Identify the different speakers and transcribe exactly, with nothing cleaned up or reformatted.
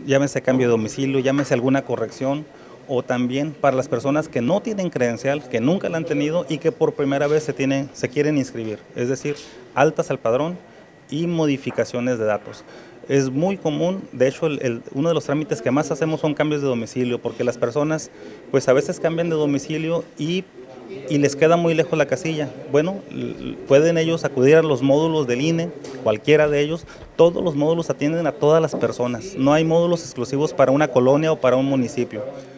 Speaker 1: llámese cambio de domicilio, llámese alguna corrección, o también para las personas que no tienen credencial, que nunca la han tenido y que por primera vez se, tienen, se quieren inscribir, es decir, altas al padrón y modificaciones de datos. Es muy común, de hecho el, el, uno de los trámites que más hacemos son cambios de domicilio, porque las personas pues a veces cambian de domicilio y y les queda muy lejos la casilla. Bueno, pueden ellos acudir a los módulos del I N E, cualquiera de ellos. Todos los módulos atienden a todas las personas. No hay módulos exclusivos para una colonia o para un municipio.